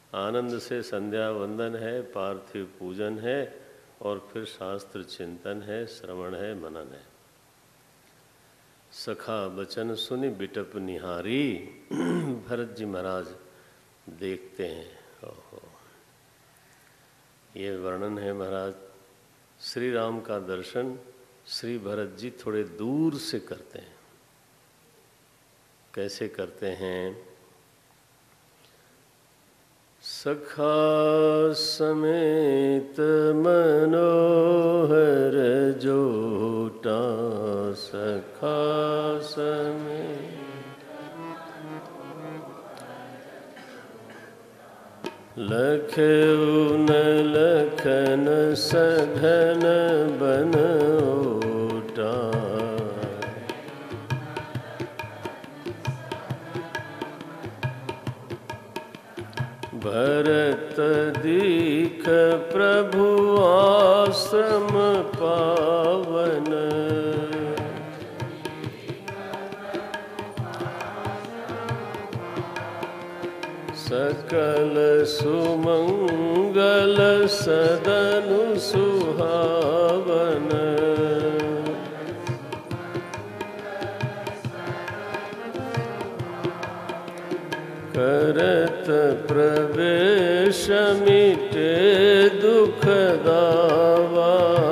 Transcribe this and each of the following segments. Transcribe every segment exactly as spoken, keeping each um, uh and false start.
आनंद से संध्या वंदन है, पार्थिव पूजन है और फिर शास्त्र चिंतन है, श्रवण है, मनन है। सखा बचन सुनि बिटप निहारी। भरत जी महाराज देखते हैं। ओहो, ये वर्णन है महाराज। श्री राम का दर्शन श्री भरत जी थोड़े दूर से करते हैं। कैसे करते हैं? सखा समेत मनोहर जोटा, सखा समेत लखन लखन सघन बन ओटा, भरत दीख प्रभु आश्रम पावन, सकल सुमंगल सदनु सुहावन, करत प्रवेश मिटे दुख दावा,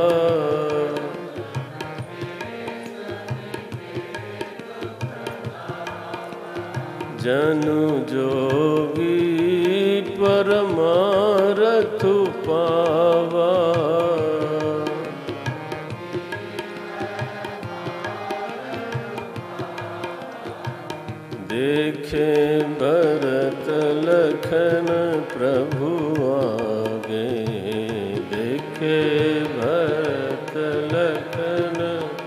जनु जोगी परमारथ पावा, देखे भरत लखन प्रभु आगे, देखे भरत लखन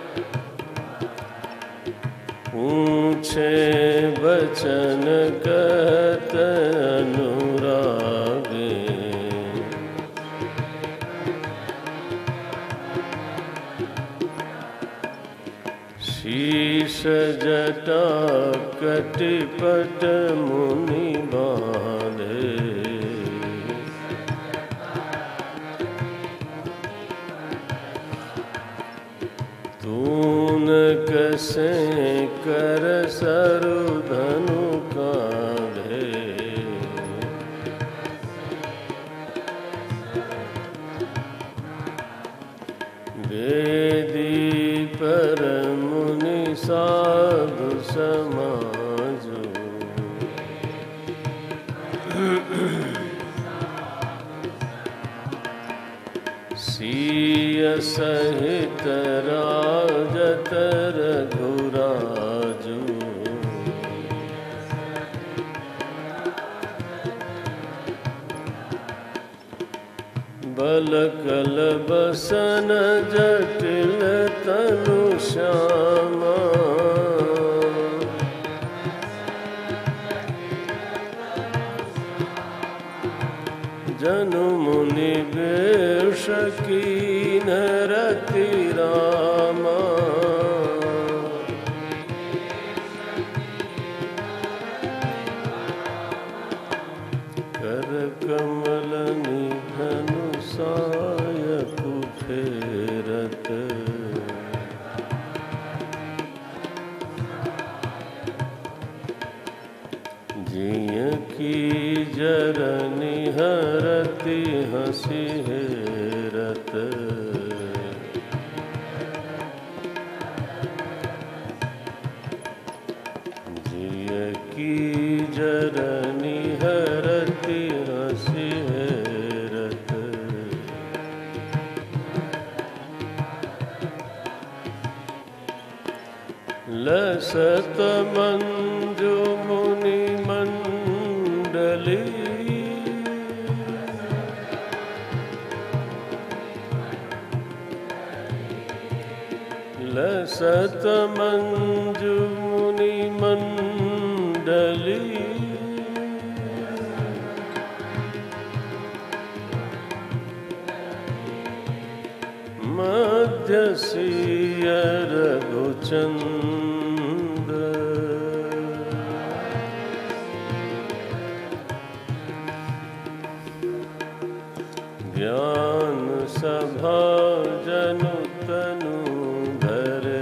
पूछे बचन कहत अनुरागे, शीश जटा कटिपट मुनि बांधे, तून कसे कर सरु धनु कांधे, वेदी पर मुनि साधु समाजो, सिय सहित राजत रघुराजु, बल कल बसन जटिल तनु श्यामा, जनु मुनि वेश कीन रति रामा, कर कमल निधनु सायकु फेरत, जिय की जरनि हरति हंसी हेरत, जिय की जरनि हरति हंसी हेरत, लसत मंजु मुनि मंडली, लसत मंजु मुनि मंडली, मध्य सिय रघुचंद, ज्ञान सभा जनु तनु धरे,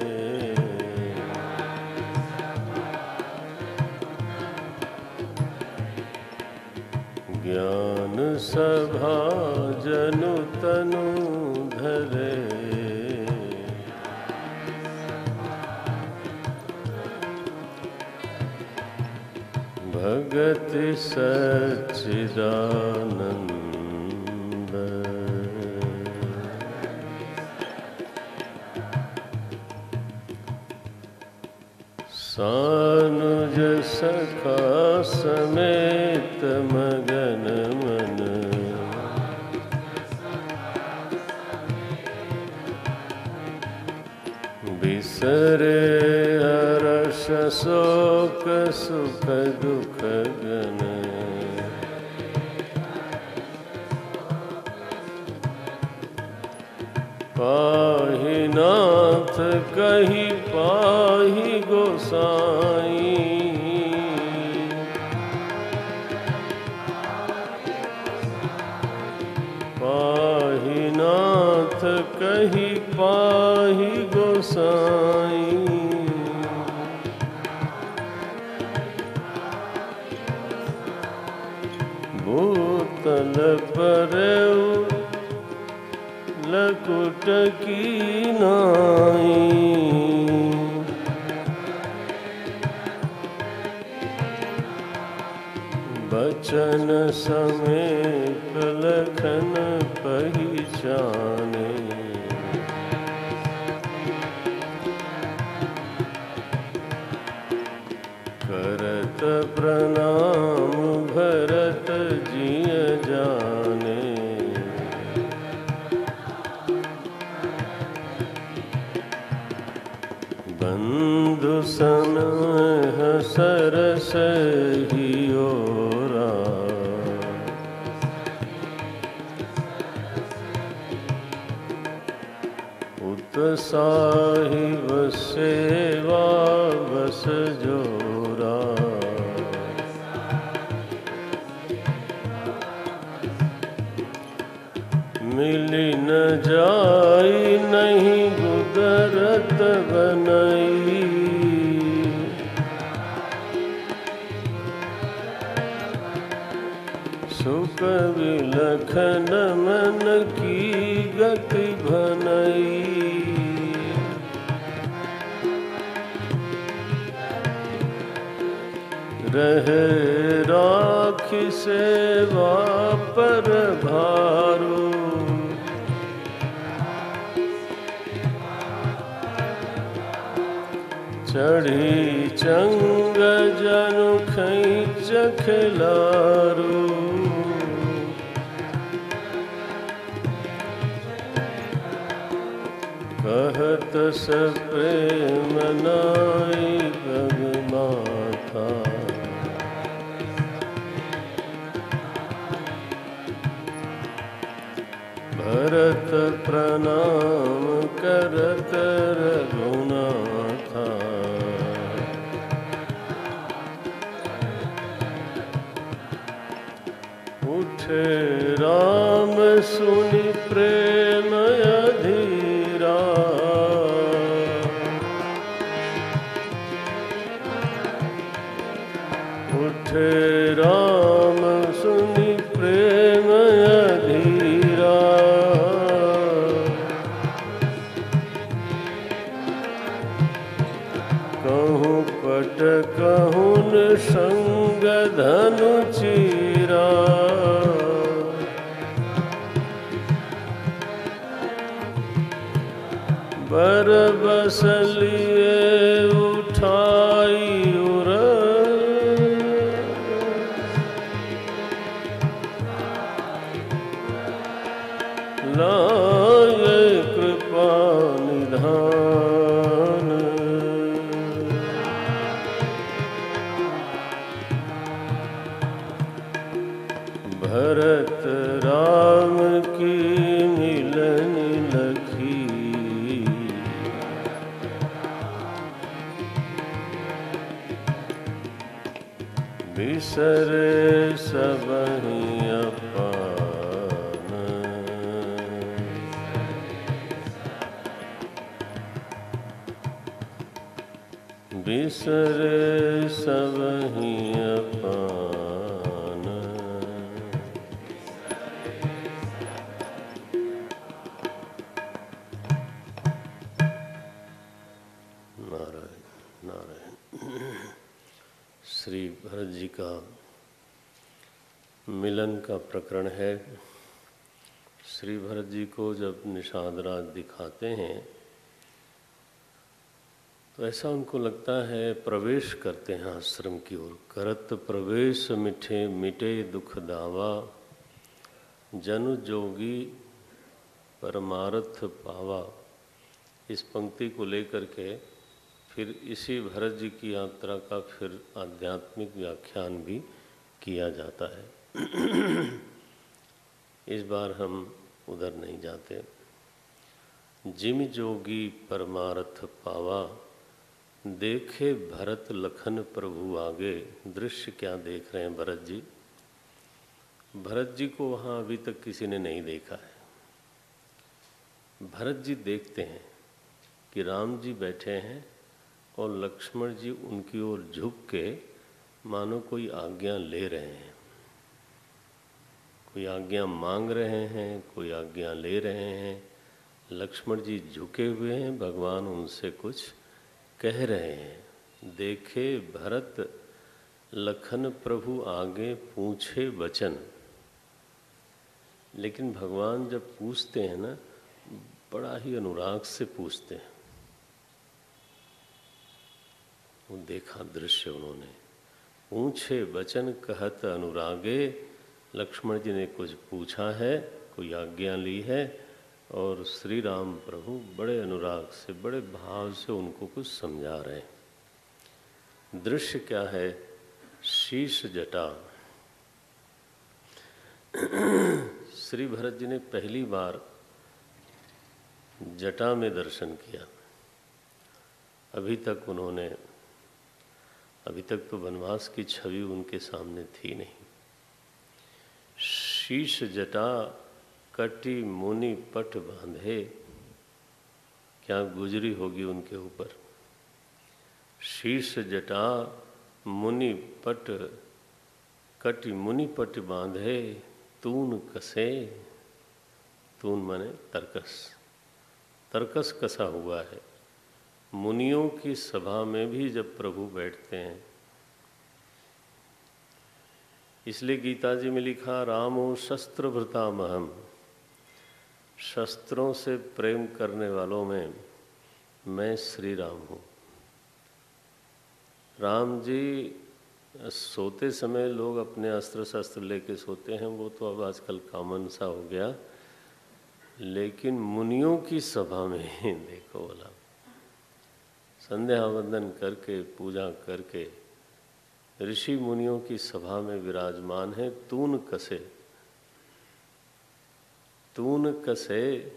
ज्ञान सभा जनु तनु धरे, भगति सच्चिदानंद। सानुज सखा समेत मगन मन, बिसरे हर्ष शोक सुख दुख गन, पाहि नाथ कहि पाहि गोसाई, पाहि नाथ कहि पाहि गोसाई, भूतल परउ लकुट की नाई, बचन समेत लखन पहिचाने, करत प्रणाम भरत जिय जाने, बंधु सनह सरस हियोरा, उत साहिब सेवा बस जोरा, मिली न जाई नहीं गुदरत बनई, सुख विलखन मन की गति भनई, रहे राखी सेवा पर भारू, चढ़ी चंग जनु खैच खिलारू, कहत स प्रेम नाई गग माथा, भरत प्रणाम करत रघुनाथा, उठे राम सुनि प्रेम अधीरा, उठे राम सुनि प्रेम अधीरा, कहूँ पट कहूँ संग धनु चीरा, बर बस लिए उठाई उर, लाए कृपा निधान, भरत राम की मिलन लखी, बिसरे सबहि अपान, बिसरे सबहि अपान। नारायण नारायण। श्री भरत जी का मिलन का प्रकरण है। श्री भरत जी को जब निषाद राज दिखाते हैं तो ऐसा उनको लगता है, प्रवेश करते हैं आश्रम की ओर। करत प्रवेश मिठे मिटे दुख दावा, जनु जोगी परमार्थ पावा। इस पंक्ति को लेकर के फिर इसी भरत जी की यात्रा का फिर आध्यात्मिक व्याख्यान भी किया जाता है। इस बार हम उधर नहीं जाते। जिम जोगी परमार्थ पावा, देखे भरत लखन प्रभु आगे। दृश्य क्या देख रहे हैं भरत जी? भरत जी को वहाँ अभी तक किसी ने नहीं देखा है। भरत जी देखते हैं कि राम जी बैठे हैं और लक्ष्मण जी उनकी ओर झुक के मानो कोई आज्ञा ले रहे हैं, कोई आज्ञा मांग रहे हैं, कोई आज्ञा ले रहे हैं। लक्ष्मण जी झुके हुए हैं, भगवान उनसे कुछ कह रहे हैं। देखे भरत लखन प्रभु आगे पूछे वचन। लेकिन भगवान जब पूछते हैं ना, बड़ा ही अनुराग से पूछते हैं। वो देखा दृश्य उन्होंने। पूछे वचन कहत अनुरागे, लक्ष्मण जी ने कुछ पूछा है, कोई आज्ञा ली है और श्री राम प्रभु बड़े अनुराग से, बड़े भाव से उनको कुछ समझा रहे हैं। दृश्य क्या है? शीश जटा। श्री भरत जी ने पहली बार जटा में दर्शन किया। अभी तक उन्होंने अभी तक तो वनवास की छवि उनके सामने थी नहीं। शीश जटा कटी मुनि पट बांधे, क्या गुजरी होगी उनके ऊपर। शीश जटा मुनि पट कटी मुनि पट बांधे, तून कसे। तून माने तरकस। तरकस कसा हुआ है। मुनियों की सभा में भी जब प्रभु बैठते हैं, इसलिए गीता जी में लिखा, रामो शस्त्र भृतामहम। शस्त्रों से प्रेम करने वालों में मैं श्री राम हूँ। राम जी सोते समय लोग अपने अस्त्र शस्त्र लेके सोते हैं, वो तो अब आजकल कॉमन सा हो गया। लेकिन मुनियों की सभा में देखो बोला, संध्या वंदन करके पूजा करके ऋषि मुनियों की सभा में विराजमान है। तून कसे। तून कसे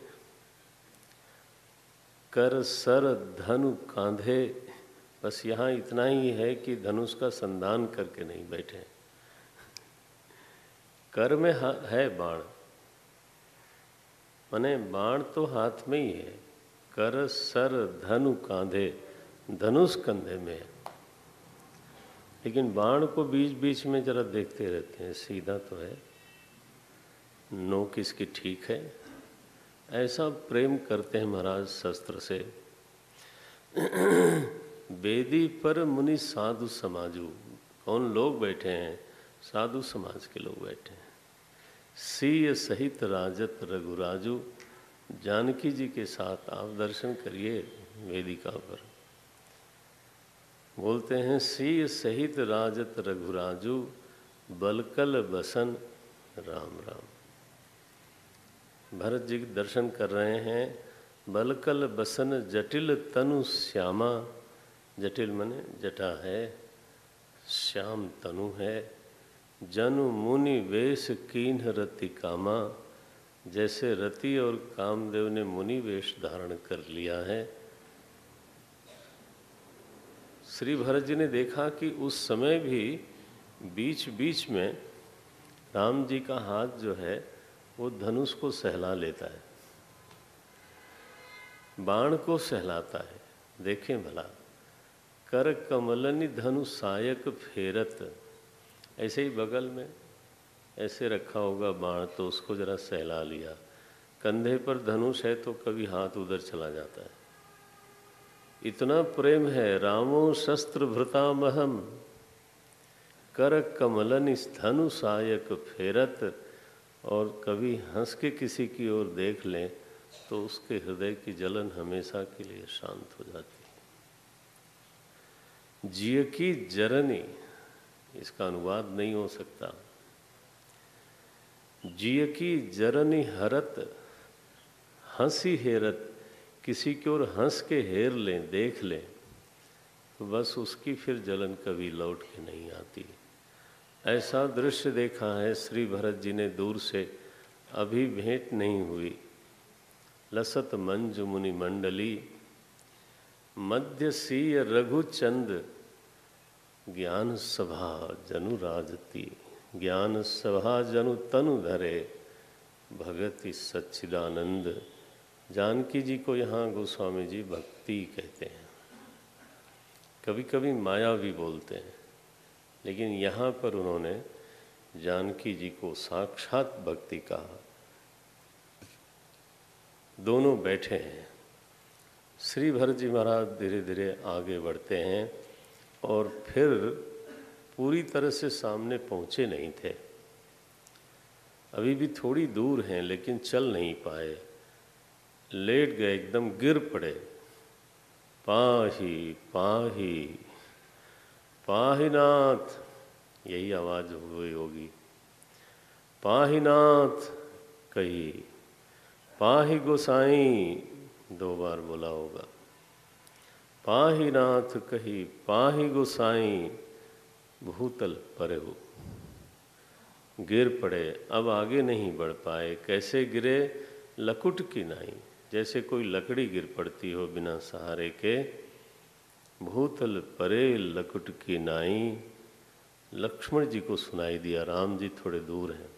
कर सर धनु कांधे। बस यहाँ इतना ही है कि धनुष का संधान करके नहीं बैठे। कर में है बाण, माने बाण तो हाथ में ही है। कर सर धनु कांधे, धनुष कंधे में है। लेकिन बाण को बीच बीच में जरा देखते रहते हैं, सीधा तो है, नोक इसकी ठीक है। ऐसा प्रेम करते हैं महाराज शस्त्र से। बेदी पर मुनि साधु समाजू। कौन लोग बैठे हैं? साधु समाज के लोग बैठे हैं। सीय सहित राजत रघुराजू। जानकी जी के साथ आप दर्शन करिए वेदिका पर। बोलते हैं, सीय सहित राजत रघुराजू, बलकल बसन राम राम। भरत जी दर्शन कर रहे हैं। बलकल बसन जटिल तनु श्यामा। जटिल मने जटा है, श्याम तनु है। जनु मुनि वेश कीन्ह रति कामा। जैसे रति और कामदेव ने मुनि वेश धारण कर लिया है। श्री भरत जी ने देखा कि उस समय भी बीच बीच में राम जी का हाथ जो है वो धनुष को सहला लेता है, बाण को सहलाता है। देखें भला, कर कमलनि धनु सायक फेरत। ऐसे ही बगल में ऐसे रखा होगा बाण, तो उसको जरा सहला लिया। कंधे पर धनुष है तो कभी हाथ उधर चला जाता है। इतना प्रेम है। रामो शस्त्र भृतामहम कर कमलन धनु सायक फेरत। और कभी हंस के किसी की ओर देख लें तो उसके हृदय की जलन हमेशा के लिए शांत हो जाती है। जिय की जरनी, इसका अनुवाद नहीं हो सकता। जिय की जरनी हरत हंसी हेरत। किसी की ओर हंस के हेर लें, देख लें, तो बस उसकी फिर जलन कभी लौट के नहीं आती। ऐसा दृश्य देखा है श्री भरत जी ने दूर से, अभी भेंट नहीं हुई। लसत मंजु मुनि मंडली मध्य सीय रघुचंद ज्ञान सभा जनु राजती। ज्ञान सभा जनु तनु धरे भगति सच्चिदानंद। जानकी जी को यहाँ गोस्वामी जी भक्ति कहते हैं, कभी कभी माया भी बोलते हैं, लेकिन यहाँ पर उन्होंने जानकी जी को साक्षात भक्ति कहा। दोनों बैठे हैं। श्री भरत जी महाराज धीरे धीरे आगे बढ़ते हैं और फिर पूरी तरह से सामने पहुँचे नहीं थे, अभी भी थोड़ी दूर हैं, लेकिन चल नहीं पाए। लेट गए, एकदम गिर पड़े। पाही पाही पाहीनाथ, यही आवाज़ हुई होगी। पाहीनाथ कही, पाही गोसाई दो बार बोला होगा। पाहीनाथ कही पाही गोसाई भूतल परेहु। गिर पड़े, अब आगे नहीं बढ़ पाए। कैसे गिरे? लकुट की नाई, जैसे कोई लकड़ी गिर पड़ती हो बिना सहारे के। भूतल परे लकुट की नाई। लक्ष्मण जी को सुनाई दिया, राम जी थोड़े दूर हैं।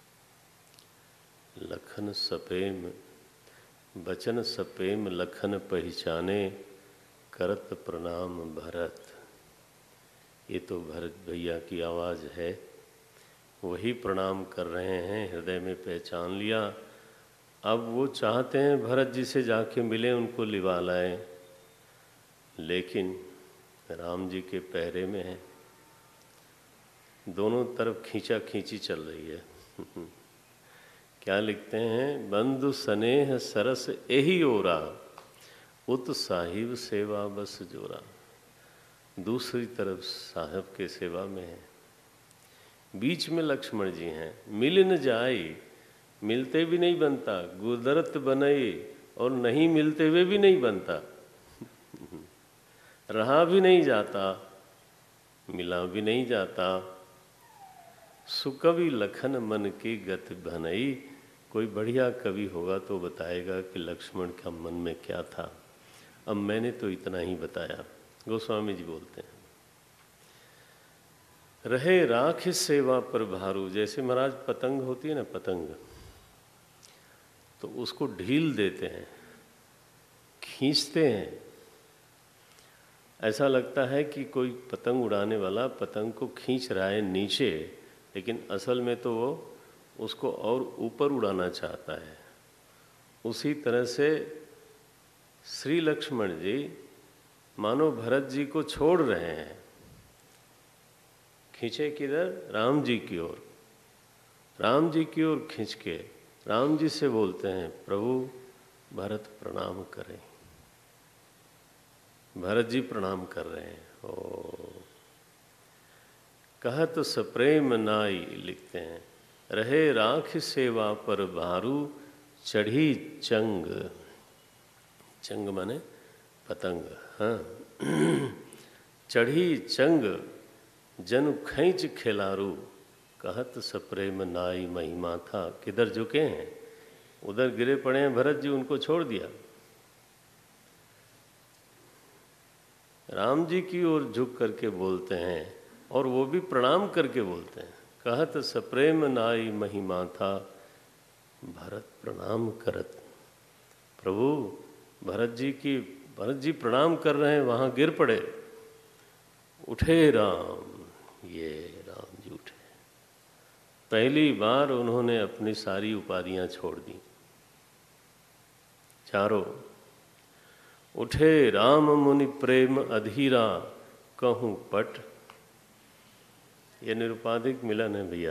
लखन सपेम बचन सपेम लखन पहचाने करत प्रणाम भरत। ये तो भरत भैया की आवाज़ है, वही प्रणाम कर रहे हैं। हृदय में पहचान लिया। अब वो चाहते हैं भरत जी से जाके मिले, उनको लिवा लाएं, लेकिन राम जी के पहरे में है। दोनों तरफ खींचा खींची चल रही है। क्या लिखते हैं? बंधु स्नेह सरस एही ओरा उत साहिब सेवा बस जोरा। दूसरी तरफ साहब के सेवा में है, बीच में लक्ष्मण जी हैं। मिल न जाई, मिलते भी नहीं बनता। गुदरत बनई, और नहीं मिलते हुए भी नहीं बनता। रहा भी नहीं जाता, मिला भी नहीं जाता। सुकवि लखन मन की गति भनई। कोई बढ़िया कवि होगा तो बताएगा कि लक्ष्मण का मन में क्या था। अब मैंने तो इतना ही बताया। गोस्वामी जी बोलते हैं, रहे राख सेवा पर भारू। जैसे महाराज पतंग होती है ना, पतंग, तो उसको ढील देते हैं, खींचते हैं। ऐसा लगता है कि कोई पतंग उड़ाने वाला पतंग को खींच रहा है नीचे, लेकिन असल में तो वो उसको और ऊपर उड़ाना चाहता है। उसी तरह से श्री लक्ष्मण जी मानो भरत जी को छोड़ रहे हैं। खींचे किधर? राम जी की ओर। राम जी की ओर खींच के राम जी से बोलते हैं, प्रभु भरत प्रणाम करें। भरत जी प्रणाम कर रहे हैं। ओ कहत सप्रेम नाई, लिखते हैं, रहे राख सेवा पर भारू चढ़ी चंग। चंग माने पतंग। हाँ, चढ़ी चंग जनु खैंच खिलारू। कहत सप्रेम नाई महिमा था। किधर झुके हैं? उधर गिरे पड़े हैं भरत जी, उनको छोड़ दिया। राम जी की ओर झुक करके बोलते हैं, और वो भी प्रणाम करके बोलते हैं। कहत सप्रेम नाई महिमा था, भरत प्रणाम करत। प्रभु भरत जी की भरत जी प्रणाम कर रहे हैं, वहाँ गिर पड़े। उठे राम, ये राम जी उठे। पहली बार उन्होंने अपनी सारी उपाधियां छोड़ दी, चारों। उठे राम मुनि प्रेम अधीरा, कहूँ पट। ये निरुपाधिक मिलन है भैया।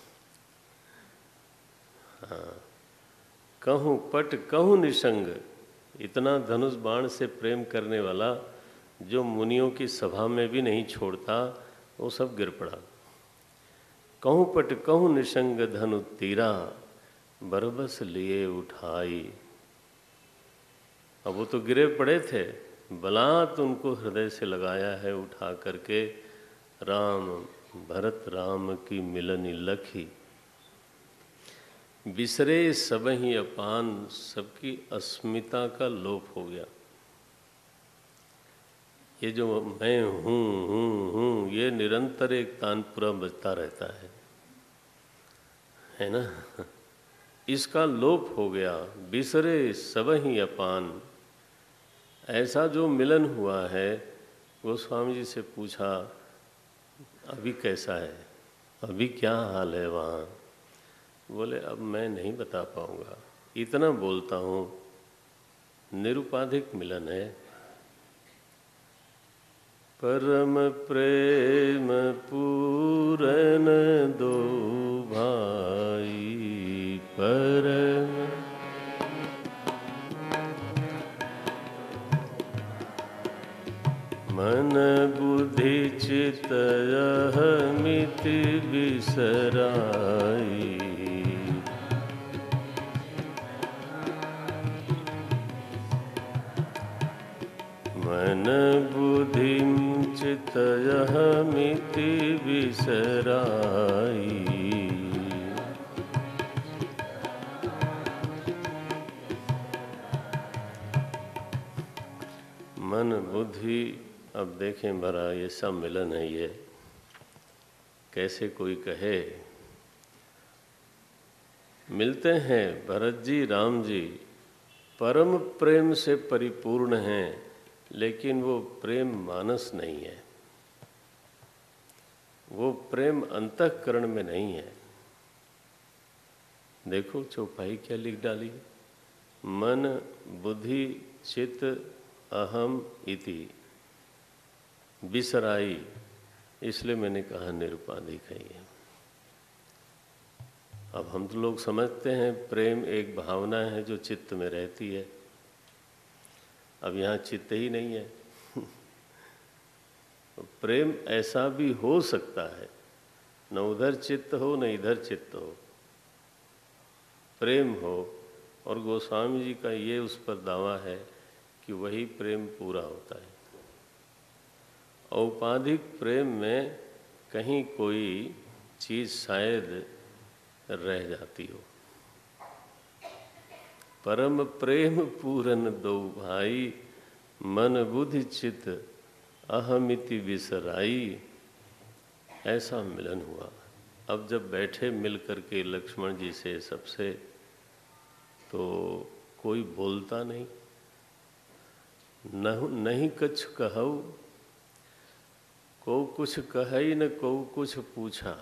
हाँ, कहूँ पट कहूँ निसंग। इतना धनुष बाण से प्रेम करने वाला जो मुनियों की सभा में भी नहीं छोड़ता, वो सब गिर पड़ा। कहूँ पट कहूँ निसंग धनु तीरा, बरबस लिए उठाई। अब वो तो गिरे पड़े थे, बलात् उनको हृदय से लगाया है उठा करके। राम भरत राम की मिलनी लखी, बिसरे सबहि अपान। सबकी अस्मिता का लोप हो गया। ये जो मैं हूँ हूँ हूँ, ये निरंतर एक तानपुरा बजता रहता है, है ना। इसका लोप हो गया। बिसरे सबहि अपान। ऐसा जो मिलन हुआ है, गोस्वामी जी से पूछा अभी कैसा है, अभी क्या हाल है वहाँ। बोले अब मैं नहीं बता पाऊँगा, इतना बोलता हूँ निरुपाधिक मिलन है। परम प्रेम पूरन दो भाई, परम मन बुद्धि चित अहमिति बिसराई। मन बुद्धि चित अहमिति बिसराई। मन बुद्धि, अब देखें भरा ये सब मिलन है। ये कैसे कोई कहे, मिलते हैं भरत जी राम जी, परम प्रेम से परिपूर्ण हैं, लेकिन वो प्रेम मानस नहीं है, वो प्रेम अंतःकरण में नहीं है। देखो चौपाई क्या लिख डाली, मन बुद्धि चित अहम इति बिसराई। इसलिए मैंने कहा निरुपाधिक है ये। अब हम तो लोग समझते हैं प्रेम एक भावना है जो चित्त में रहती है। अब यहाँ चित्त ही नहीं है। प्रेम ऐसा भी हो सकता है, न उधर चित्त हो न इधर चित्त हो, प्रेम हो। और गोस्वामी जी का ये उस पर दावा है कि वही प्रेम पूरा होता है। औपाधिक प्रेम में कहीं कोई चीज़ शायद रह जाती हो। परम प्रेम पूरन दो भाई, मन बुद्धि चित अहमिति बिसराई। ऐसा मिलन हुआ। अब जब बैठे मिल करके लक्ष्मण जी से सबसे, तो कोई बोलता नहीं, न नहीं कुछ कहऊ, को कुछ कही न को कुछ पूछा।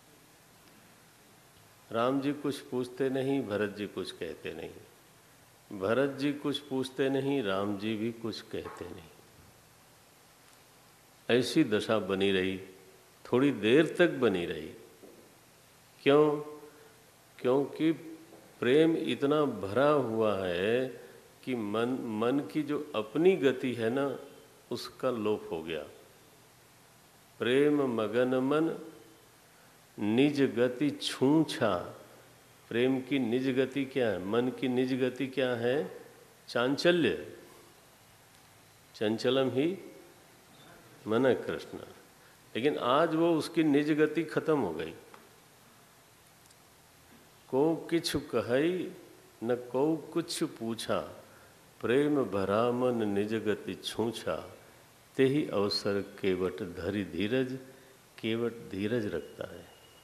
राम जी कुछ पूछते नहीं, भरत जी कुछ कहते नहीं। भरत जी कुछ पूछते नहीं, राम जी भी कुछ कहते नहीं। ऐसी दशा बनी रही, थोड़ी देर तक बनी रही। क्यों? क्योंकि प्रेम इतना भरा हुआ है कि मन मन की जो अपनी गति है ना, उसका लोप हो गया। प्रेम मगन मन निज गति छूछा। प्रेम की निज गति क्या है? मन की निज गति क्या है? चांचल्य। चंचलम ही मन कृष्ण। लेकिन आज वो उसकी निज गति खत्म हो गई। को किछु कहई न को कुछ पूछा, प्रेम भरा मन निज गति छूछा। ते ही अवसर केवट धरि धीरज, केवट धीरज रखता है।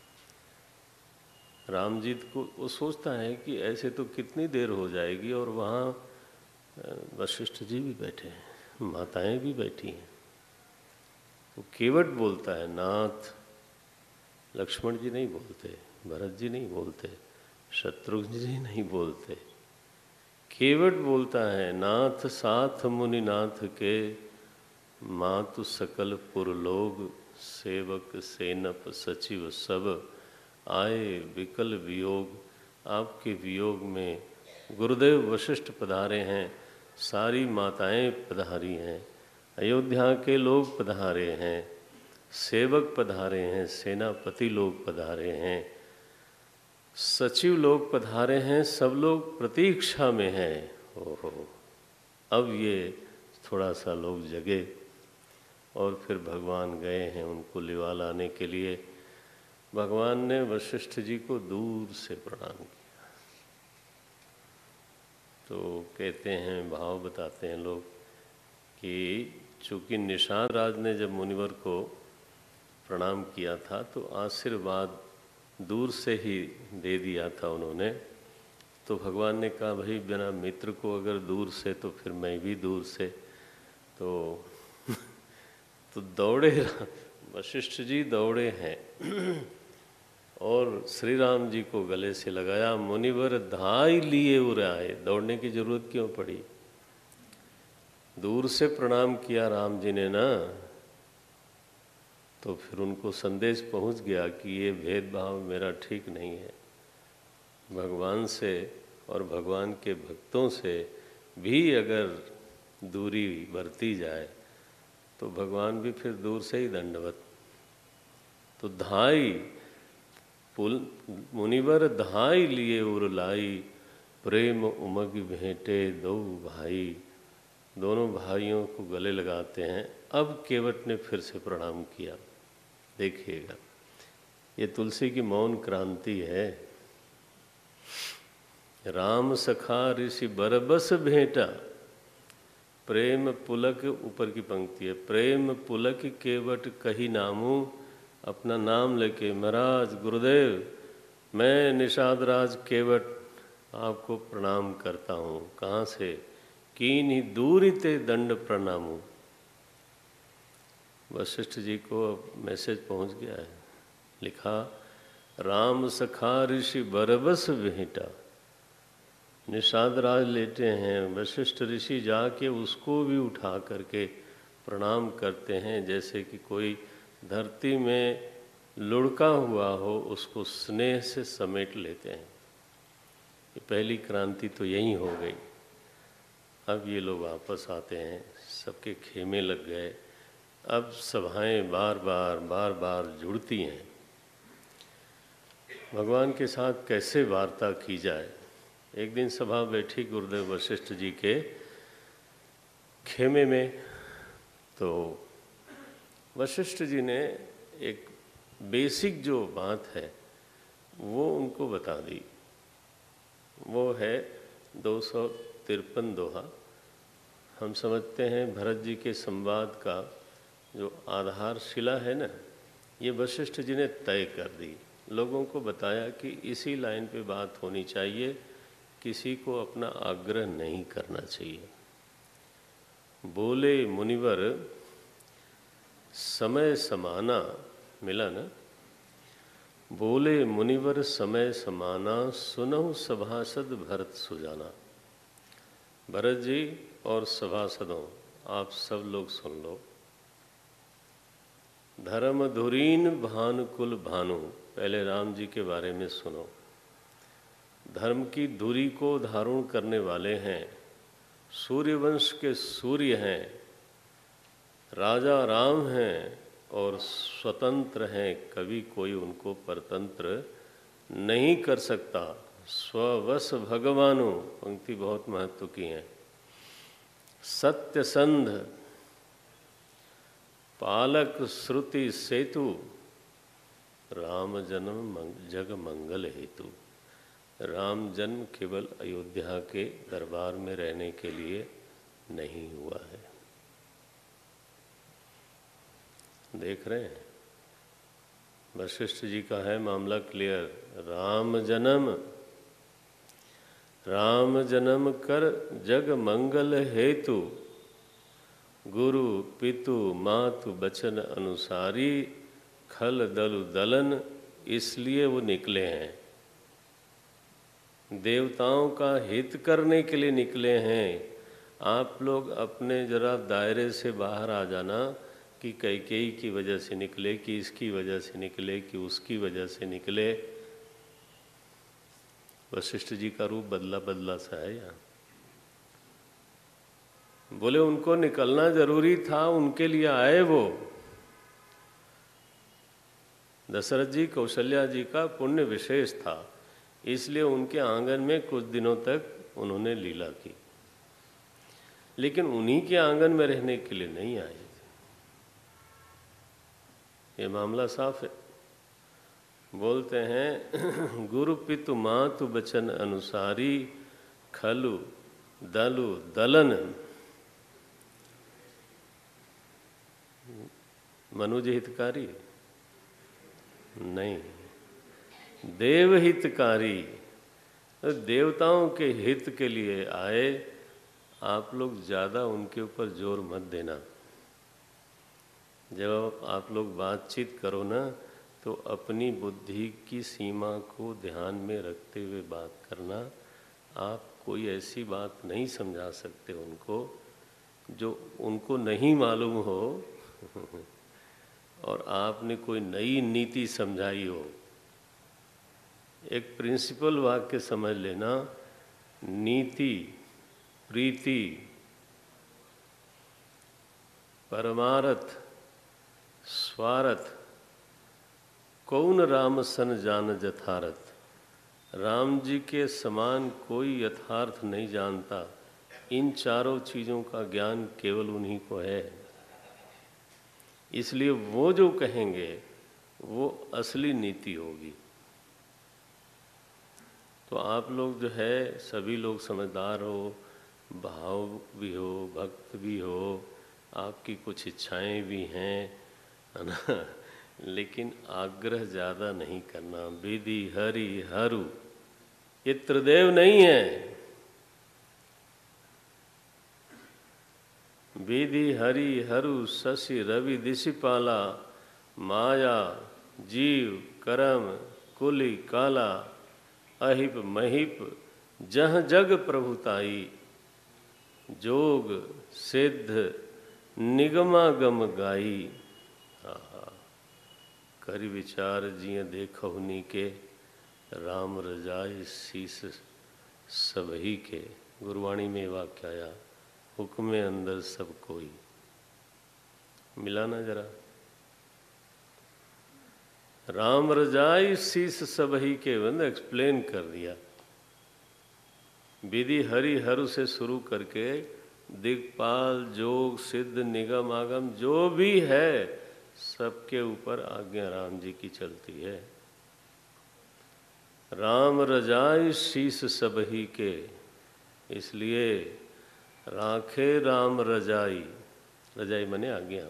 राम जी को वो सोचता है कि ऐसे तो कितनी देर हो जाएगी, और वहाँ वशिष्ठ जी भी बैठे हैं, माताएं भी बैठी हैं। वो केवट बोलता है नाथ। लक्ष्मण जी नहीं बोलते, भरत जी नहीं बोलते, शत्रुघ्न जी नहीं बोलते। केवट बोलता है नाथ साथ मुनिनाथ के, मातु सकल पुरलोग, सेवक सेनप सचिव सब, आए विकल वियोग। आपके वियोग में गुरुदेव वशिष्ठ पधारे हैं, सारी माताएं पधारी हैं, अयोध्या के लोग पधारे हैं, सेवक पधारे हैं, सेनापति लोग पधारे हैं, सचिव लोग पधारे हैं, सब लोग प्रतीक्षा में हैं। ओहो, अब ये थोड़ा सा लोग जगे और फिर भगवान गए हैं उनको लिवा लाने के लिए। भगवान ने वशिष्ठ जी को दूर से प्रणाम किया। तो कहते हैं, भाव बताते हैं लोग कि चूँकि निषाद राज ने जब मुनिवर को प्रणाम किया था तो आशीर्वाद दूर से ही दे दिया था उन्होंने। तो भगवान ने कहा भाई बिना मित्र को अगर दूर से तो फिर मैं भी दूर से। तो तो दौड़े वशिष्ठ जी दौड़े हैं और श्री राम जी को गले से लगाया। मुनिवर धाई लिए उर आए। दौड़ने की जरूरत क्यों पड़ी? दूर से प्रणाम किया राम जी ने ना, तो फिर उनको संदेश पहुंच गया कि ये भेदभाव मेरा ठीक नहीं है। भगवान से और भगवान के भक्तों से भी अगर दूरी बरती जाए तो भगवान भी फिर दूर से ही दंडवत। तो धाई पुल मुनिवर धाई लिए उर लाई, प्रेम उमग भेंटे दो भाई। दोनों भाइयों को गले लगाते हैं। अब केवट ने फिर से प्रणाम किया। देखिएगा, ये तुलसी की मौन क्रांति है। राम सखा ऋषि बरबस भेंटा, प्रेम पुलक, ऊपर की पंक्ति है, प्रेम पुलक केवट कही नामू। अपना नाम लेके, महाराज गुरुदेव मैं निषाद राज केवट आपको प्रणाम करता हूँ। कहाँ से? कीन्ही दूरी ते दंड प्रणामू। वशिष्ठ जी को अब मैसेज पहुँच गया है। लिखा, राम सखा ऋषि बरबस भेंटा। निषाद राज लेटे हैं, वशिष्ठ ऋषि जाके उसको भी उठा करके प्रणाम करते हैं, जैसे कि कोई धरती में लुढ़का हुआ हो उसको स्नेह से समेट लेते हैं। ये पहली क्रांति तो यही हो गई। अब ये लोग वापस आते हैं, सबके खेमे लग गए। अब सभाएं बार बार बार बार जुड़ती हैं। भगवान के साथ कैसे वार्ता की जाए। एक दिन सभा बैठी गुरुदेव वशिष्ठ जी के खेमे में। तो वशिष्ठ जी ने एक बेसिक जो बात है वो उनको बता दी। वो है दो सौ तिरपन दोहा। हम समझते हैं भरत जी के संवाद का जो आधारशिला है ना, ये वशिष्ठ जी ने तय कर दी। लोगों को बताया कि इसी लाइन पे बात होनी चाहिए, किसी को अपना आग्रह नहीं करना चाहिए। बोले मुनिवर समय समाना, मिला ना? बोले मुनिवर समय समाना, सुनहु सभासद भरत सुजाना। भरत जी और सभासदों, आप सब लोग सुन लो। धर्म धुरीन भानुकुल भानु, पहले राम जी के बारे में सुनो। धर्म की धुरी को धारण करने वाले हैं, सूर्यवंश के सूर्य हैं, राजा राम हैं और स्वतंत्र हैं। कभी कोई उनको परतंत्र नहीं कर सकता। स्ववश भगवानो, पंक्ति बहुत महत्व की है। सत्यसंध पालक श्रुति सेतु, राम जन्म जग मंगल हेतु। राम जन्म केवल अयोध्या के दरबार में रहने के लिए नहीं हुआ है। देख रहे हैं, वशिष्ठ जी का है मामला क्लियर। राम जन्म राम जन्म कर जग मंगल हेतु, गुरु पितु मातु बचन अनुसारी खल दलु दलन, इसलिए वो निकले हैं। देवताओं का हित करने के लिए निकले हैं। आप लोग अपने जरा दायरे से बाहर आ जाना कि कैकेयी की वजह से निकले, कि इसकी वजह से निकले, कि उसकी वजह से निकले। वशिष्ठ जी का रूप बदला बदला सा है यहाँ। बोले उनको निकलना जरूरी था, उनके लिए आए वो। दशरथ जी कौशल्या जी का पुण्य विशेष था, इसलिए उनके आंगन में कुछ दिनों तक उन्होंने लीला की, लेकिन उन्हीं के आंगन में रहने के लिए नहीं आए। ये मामला साफ है। बोलते हैं गुरु पितु मातु बचन अनुसारी खलु दलु दलन। मनुज हितकारी नहीं, देव हितकारी। देवताओं के हित के लिए आए। आप लोग ज़्यादा उनके ऊपर जोर मत देना। जब आप लोग बातचीत करो ना, तो अपनी बुद्धि की सीमा को ध्यान में रखते हुए बात करना। आप कोई ऐसी बात नहीं समझा सकते उनको जो उनको नहीं मालूम हो और आपने कोई नई नीति समझाई हो। एक प्रिंसिपल वाक्य समझ लेना, नीति, प्रीति, परमार्थ, स्वार्थ, कौन राम सन जान जथारथ। राम जी के समान कोई यथार्थ नहीं जानता। इन चारों चीज़ों का ज्ञान केवल उन्हीं को है। इसलिए वो जो कहेंगे वो असली नीति होगी। तो आप लोग जो है सभी लोग समझदार हो, भाव भी हो, भक्त भी हो, आपकी कुछ इच्छाएं भी हैं, है ना, लेकिन आग्रह ज़्यादा नहीं करना। विधि हरि हरु, ये त्रिदेव नहीं है। विधि हरि हरु शशि रवि दिशिपाला, माया जीव करम कुली काला, अहिप महिप जह जग प्रभुताई, जोग सिद्ध निगमागम गाई। करि विचार जिय देखहुनी के, राम रजाई शीस सबही के। गुरवाणी में वाक्य आया, हुक्मे अंदर सब कोई। मिला ना जरा। राम रजाई शीस सबही के, बंद एक्सप्लेन कर दिया। विधि हरि हरु से शुरू करके दिक्पाल जोग सिद्ध निगम आगम जो भी है, सबके ऊपर आज्ञा राम जी की चलती है। राम रजाई शीस सबही के, इसलिए राखे राम रजाई। रजाई माने आज्ञा।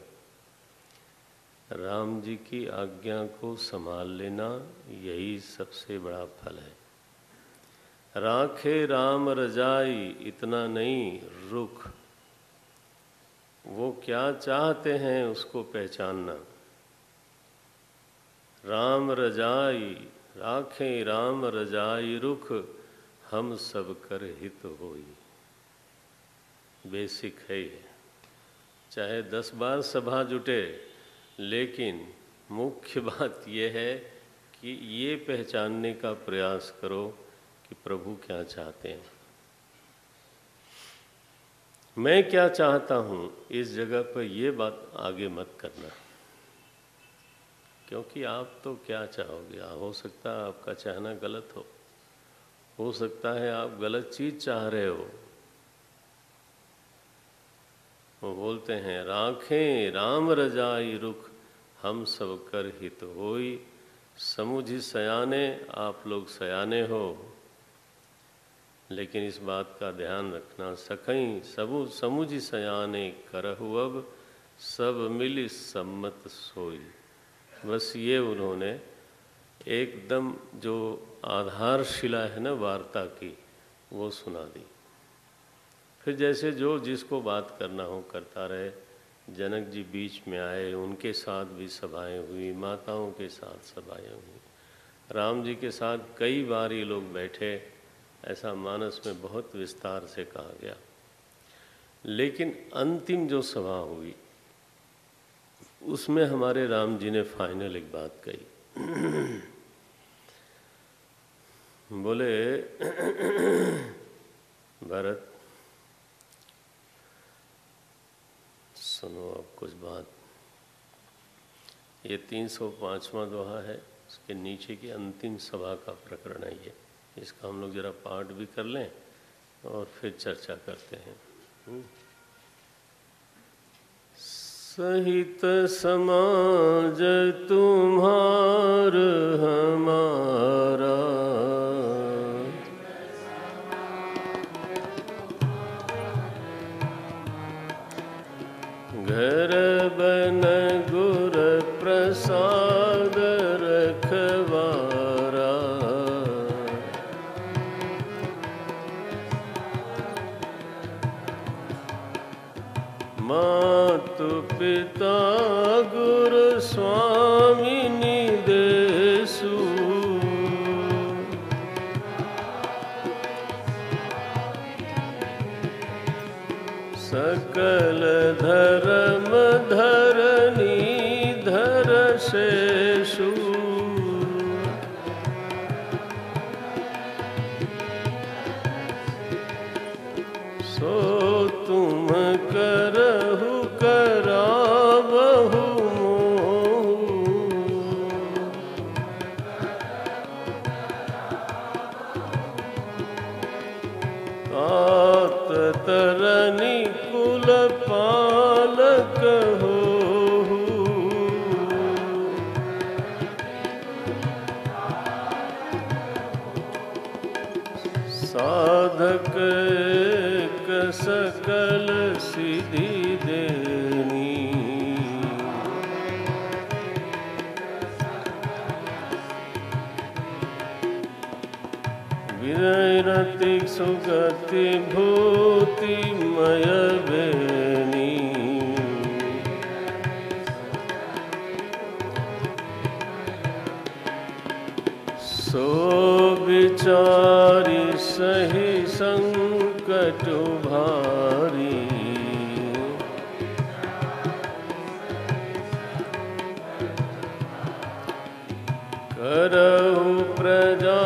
राम जी की आज्ञा को संभाल लेना, यही सबसे बड़ा फल है। राखे राम रजाई, इतना नहीं, रुख। वो क्या चाहते हैं उसको पहचानना। राम रजाई, राखें राम रजाई रुख, हम सब कर हित होई। बेसिक है ये। चाहे दस बार सभा जुटे, लेकिन मुख्य बात यह है कि ये पहचानने का प्रयास करो कि प्रभु क्या चाहते हैं, मैं क्या चाहता हूँ। इस जगह पर ये बात आगे मत करना, क्योंकि आप तो क्या चाहोगे। हो सकता है आपका चाहना गलत हो हो सकता है आप गलत चीज़ चाह रहे हो। वो बोलते हैं राखें राम रजाई रुख, हम सब कर हित होई। समुझ सयाने, आप लोग सयाने हो, लेकिन इस बात का ध्यान रखना, सखई सबु समुझ सयाने करहु अब, सब मिल सम्मत सोई। बस ये उन्होंने एकदम जो आधारशिला है ना वार्ता की, वो सुना दी। फिर जैसे जो जिसको बात करना हो करता रहे। जनक जी बीच में आए, उनके साथ भी सभाएं हुई, माताओं के साथ सभाएं हुई, राम जी के साथ कई बार ये लोग बैठे, ऐसा मानस में बहुत विस्तार से कहा गया। लेकिन अंतिम जो सभा हुई उसमें हमारे राम जी ने फाइनल एक बात कही। बोले भरत सुनो अब कुछ बात। ये तीन सौ पाँचवां दोहा है, उसके नीचे की अंतिम सभा का प्रकरण है ये। इसका हम लोग जरा पाठ भी कर लें और फिर चर्चा करते हैं। सहित समाज तुम्हार हमारा, घर बन गुर प्रसाद रखवारा, मातु पिता गुरु स्वामिनी देसु, सकल धर्म धरनी धर शेषु, सो तुम करहु करावहु मोहु, तात तरनी कुल पालक होहु, साधक एक सकल सिद्धि देनी, विरति सुगति भूति मय बेनी, सो विचारी सही संकट भारी, करहु प्रजा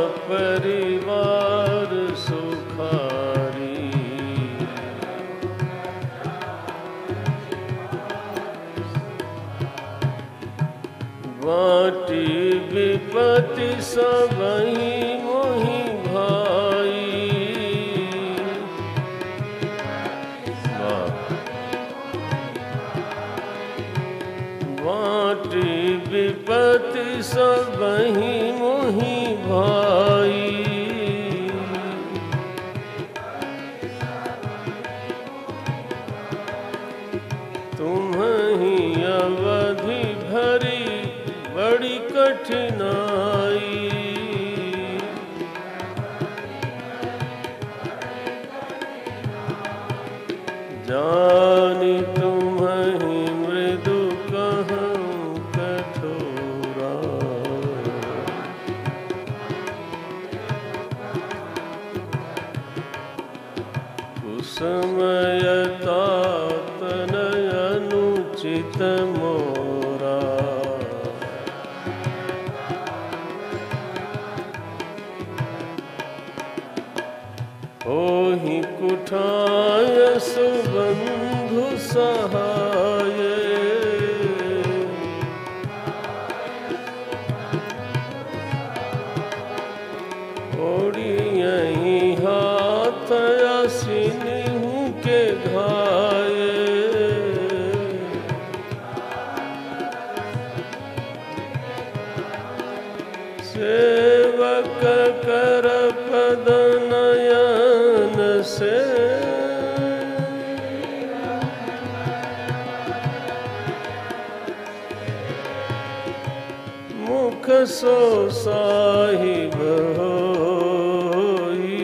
परिवार सुखारी, बाटी विपत्ति सबहि मोहि भाई, बाटी विपत्ति सबहि मोहि भाई, तुम्हि अवधि भरी बड़ी कठिनाई, जानी तुम्हि मृदु कहूँ कठोरा, कुसमयता तनय अनुचित मोरा, होहि कुठाय सुबंधु सहाय, ओढ़ियहि हाथ असिन्हु के घाये, सेवक कर पद नयन से, मुख सो साहिब होई,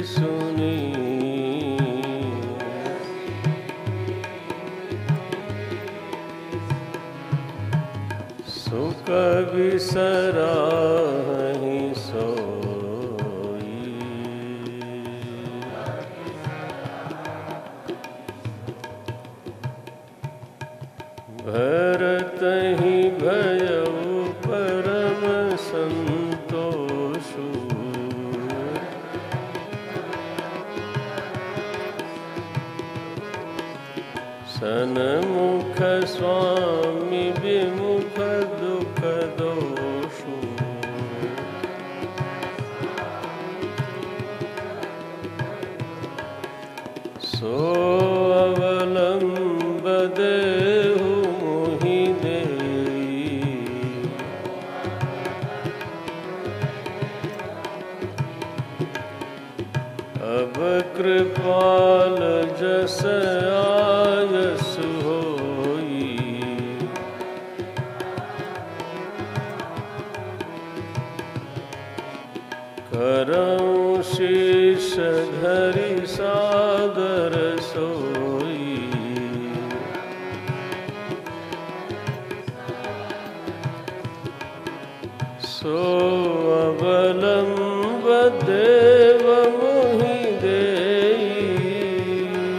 सुनी, सुख बिसराहि सोई। भरतहि भयउ परम संतोषु, सन्मुख स्वामी विमुख दुख दोषु। सो अवलंब देहु मोहि देई, अब कृपाल जस आयस होई। करऊं शीश धरि सादर सोई, सो अवलंब देव मोहि देई।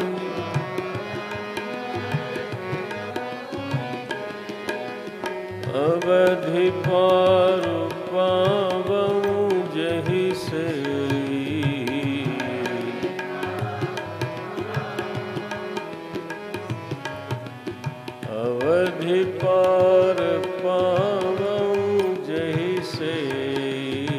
अवधि पारु पावऊं जहि सेई, अवधि पार पावऊं जहि सेई।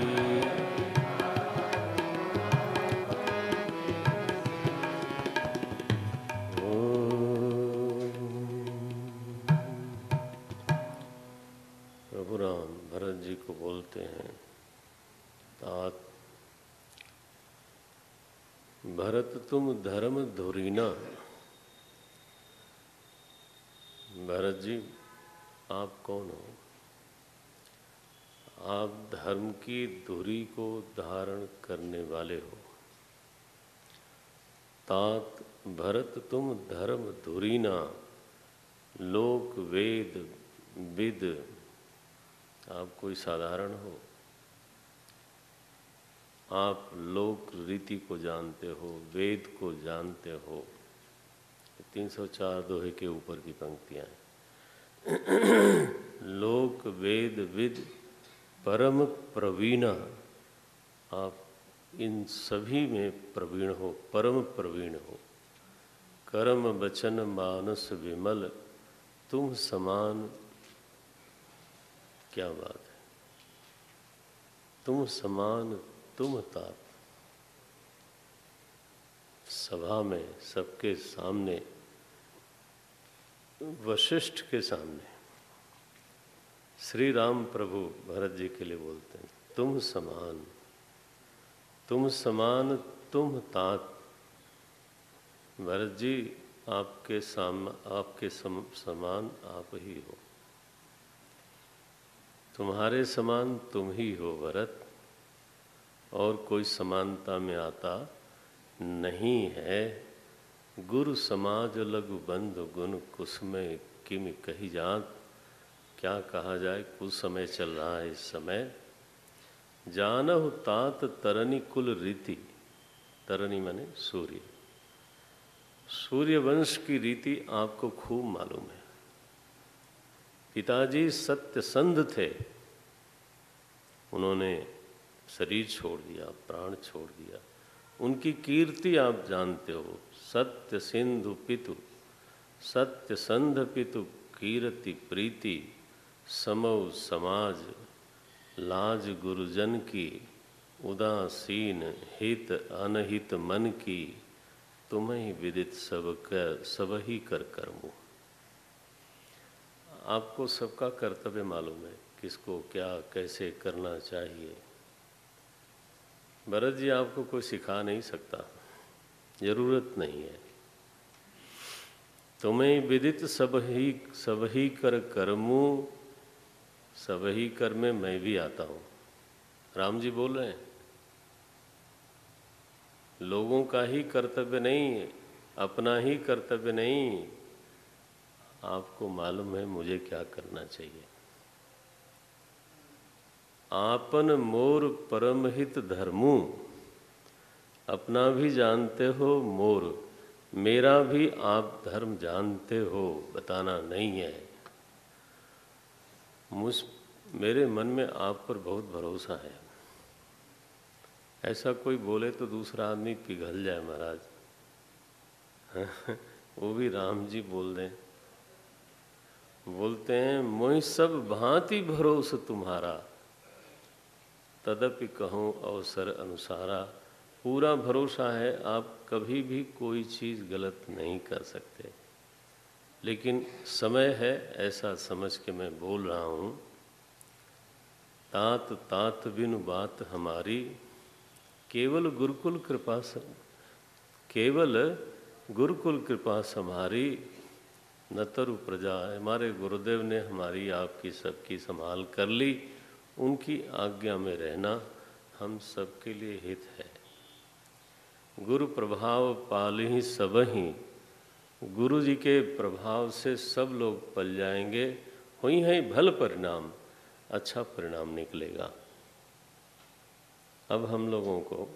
प्रभु राम भरत जी को बोलते हैं, तात भरत तुम धर्म धुरीना। भरत जी आप कौन हो? आप धर्म की धुरी को धारण करने वाले हो। तात भरत तुम धर्म धुरीना, लोक वेद विद। आप कोई साधारण हो? आप लोक रीति को जानते हो, वेद को जानते हो। तीन सौ चार दोहे के ऊपर की पंक्तियां हैं। लोक वेद विद परम प्रवीणा, आप इन सभी में प्रवीण हो, परम प्रवीण हो। कर्म वचन मानस विमल, तुम समान। क्या बात है, तुम समान तुम तात। सभा में सबके सामने, वशिष्ठ के सामने श्री राम प्रभु भरत जी के लिए बोलते हैं, तुम समान तुम समान तुम तात। भरत जी आपके साम आपके सम, समान आप ही हो। तुम्हारे समान तुम ही हो भरत, और कोई समानता में आता नहीं है। गुरु समाज लघु बंधु गुण कुसुमय किमि कही जात। क्या कहा जाए, कुछ समय चल रहा है इस समय। जानहु तात तरनी कुल रीति, तरनी माने सूर्य, सूर्य वंश की रीति आपको खूब मालूम है। पिताजी सत्यसंध थे, उन्होंने शरीर छोड़ दिया, प्राण छोड़ दिया। उनकी कीर्ति आप जानते हो। सत्य सिंधु पितु, सत्य संध पितु कीर्ति प्रीति। समौ समाज लाज गुरुजन की, उदासीन हित अनहित मन की। तुम्हें विदित सब कर सब ही कर कर्मु। आपको सबका कर्तव्य मालूम है, किसको क्या कैसे करना चाहिए। भरत जी आपको कोई सिखा नहीं सकता, जरूरत नहीं है। तुम्हें विदित सब ही सब ही कर कर्मू, सब ही कर में मैं भी आता हूँ। राम जी बोल रहे हैं, लोगों का ही कर्तव्य नहीं, अपना ही कर्तव्य नहीं, आपको मालूम है मुझे क्या करना चाहिए। आपन मोर परमहित धर्मू, अपना भी जानते हो मोर, मेरा भी आप धर्म जानते हो, बताना नहीं है। मुझ मेरे मन में आप पर बहुत भरोसा है। ऐसा कोई बोले तो दूसरा आदमी पिघल जाए महाराज। वो भी राम जी बोल दें, बोलते हैं मोहि सब भांति भरोस तुम्हारा, तदपि कहूँ अवसर अनुसारा। पूरा भरोसा है, आप कभी भी कोई चीज़ गलत नहीं कर सकते, लेकिन समय है ऐसा समझ के मैं बोल रहा हूँ। तात तात बिनु बात हमारी, केवल गुरुकुल कृपा स केवल गुरुकुल कृपा सम्हारी, न तरु प्रजा। हमारे गुरुदेव ने हमारी आपकी सबकी संभाल कर ली, उनकी आज्ञा में रहना हम सबके लिए हित है। गुरु प्रभाव पालहि सबहि, गुरु जी के प्रभाव से सब लोग पल जाएंगे। हुई है भल परिणाम, अच्छा परिणाम निकलेगा। अब हम लोगों को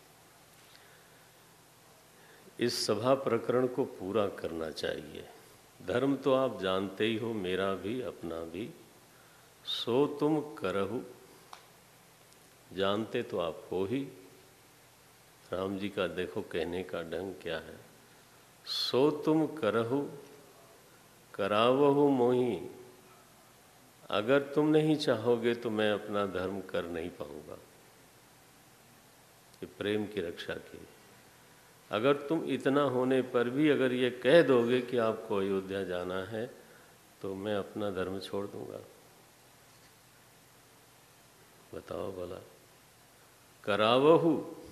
इस सभा प्रकरण को पूरा करना चाहिए। धर्म तो आप जानते ही हो, मेरा भी अपना भी, सो तुम करहु, जानते तो आप हो ही। राम जी का देखो कहने का ढंग क्या है। सो तुम करहु करावहु मोहि, अगर तुम नहीं चाहोगे तो मैं अपना धर्म कर नहीं पाऊंगा। ये प्रेम की रक्षा की। अगर तुम इतना होने पर भी अगर ये कह दोगे कि आपको अयोध्या जाना है, तो मैं अपना धर्म छोड़ दूंगा। बताओ भला। करावहु,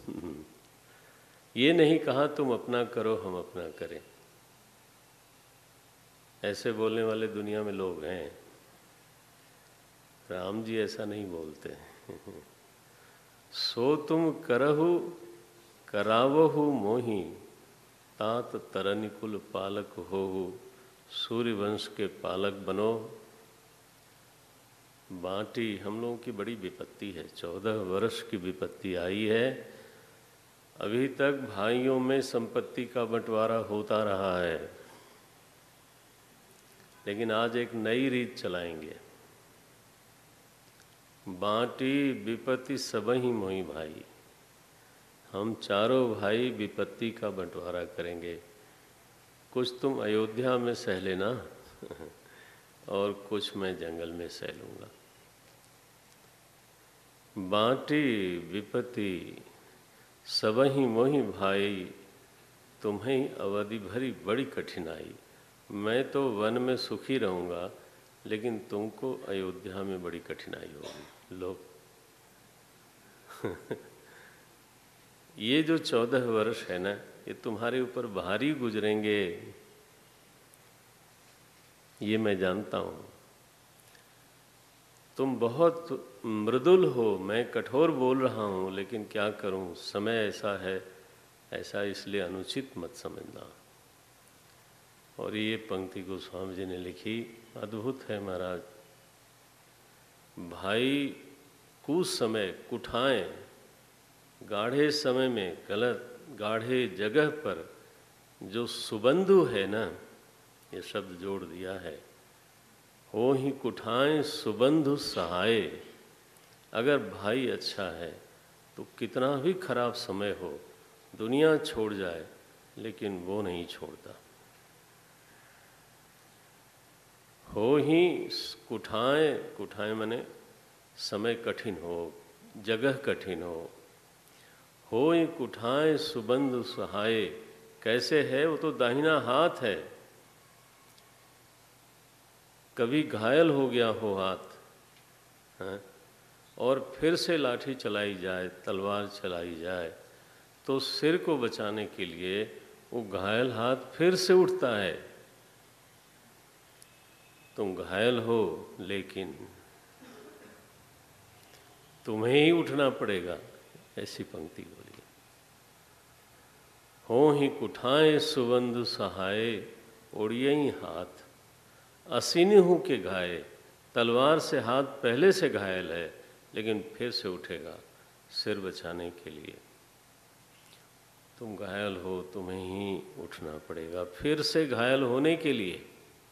ये नहीं कहा तुम अपना करो हम अपना करें। ऐसे बोलने वाले दुनिया में लोग हैं। राम जी ऐसा नहीं बोलते। सो तुम करहु करावहु मोहि, तात तरनिकुल पालक होहु। सूर्यवंश के पालक बनो। बाटी, हम लोगों की बड़ी विपत्ति है। चौदह वर्ष की विपत्ति आई है। अभी तक भाइयों में संपत्ति का बंटवारा होता रहा है, लेकिन आज एक नई रीत चलाएंगे। बाटी विपत्ति सबहि मोहि भाई। हम चारों भाई विपत्ति का बंटवारा करेंगे। कुछ तुम अयोध्या में सह लेना और कुछ मैं जंगल में सह लूँगा। बाटी विपत्ति सबहि मोहि भाई, तुम्हें अवधि भरी बड़ी कठिनाई। मैं तो वन में सुखी रहूँगा, लेकिन तुमको अयोध्या में बड़ी कठिनाई होगी। लो ये जो चौदह वर्ष है ना, ये तुम्हारे ऊपर भारी गुजरेंगे, ये मैं जानता हूँ। तुम बहुत मृदुल हो, मैं कठोर बोल रहा हूँ, लेकिन क्या करूँ, समय ऐसा है। ऐसा इसलिए अनुचित मत समझना। और ये पंक्ति गोस्वामी जी ने लिखी, अद्भुत है महाराज। भाई कुछ समय कुठाएं, गाढ़े समय में गलत गाढ़े जगह पर जो सुबंधु है ना, ये शब्द जोड़ दिया है। हो ही कुठाएं सुबंधु सहाय। अगर भाई अच्छा है तो कितना भी खराब समय हो, दुनिया छोड़ जाए, लेकिन वो नहीं छोड़ता। हो ही कुठाएं, कुठाएं माने समय कठिन हो, जगह कठिन हो। हो ही कुठाएं सुबंधु सहाय। कैसे है वो, तो दाहिना हाथ है। कभी घायल हो गया हो हाथ, हैं? और फिर से लाठी चलाई जाए, तलवार चलाई जाए, तो सिर को बचाने के लिए वो घायल हाथ फिर से उठता है। तुम घायल हो, लेकिन तुम्हें ही उठना पड़ेगा। ऐसी पंक्ति बोली। हो ही कुठाएं सुबंधु सहाय, ओढ़ियई हाथ, असीनिहू के घाये। तलवार से हाथ पहले से घायल है, लेकिन फिर से उठेगा सिर बचाने के लिए। तुम घायल हो, तुम्हें ही उठना पड़ेगा फिर से घायल होने के लिए।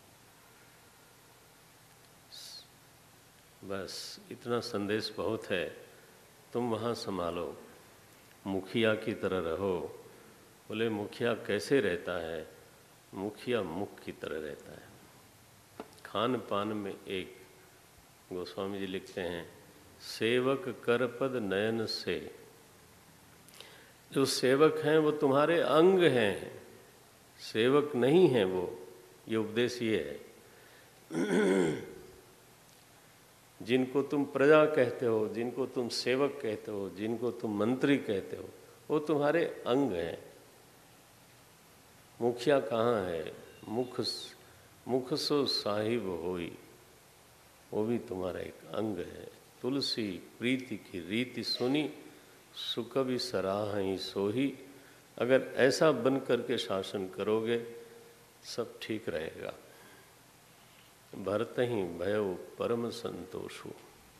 बस इतना संदेश बहुत है। तुम वहाँ संभालो, मुखिया की तरह रहो। बोले मुखिया कैसे रहता है? मुखिया मुख की तरह रहता है। खान पान में एक गोस्वामी जी लिखते हैं, सेवक कर पद नयन से। जो सेवक हैं वो तुम्हारे अंग हैं, सेवक नहीं हैं वो। ये उपदेश ये है। जिनको तुम प्रजा कहते हो, जिनको तुम सेवक कहते हो, जिनको तुम मंत्री कहते हो, वो तुम्हारे अंग हैं। मुखिया कहाँ है? मुख मुख सो साहिब होई, वो भी तुम्हारा एक अंग है। तुलसी प्रीति की रीति सुनी, सुकवि सराहई सोही। अगर ऐसा बन करके शासन करोगे सब ठीक रहेगा। भरत ही भयो परम संतोषु।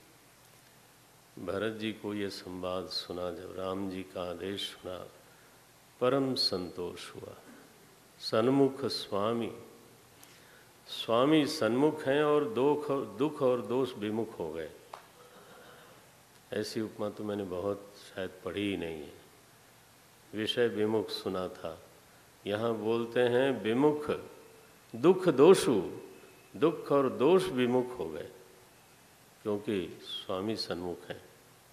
भरत जी को ये संवाद सुना, जब राम जी का आदेश सुना, परम संतोष हुआ। सन्मुख स्वामी, स्वामी सन्मुख हैं और दुख दुख और दोष विमुख हो गए। ऐसी उपमा तो मैंने बहुत शायद पढ़ी ही नहीं है। विषय विमुख सुना था, यहाँ बोलते हैं विमुख, दुख दोषु, दुख और दोष विमुख हो गए, क्योंकि स्वामी सन्मुख हैं।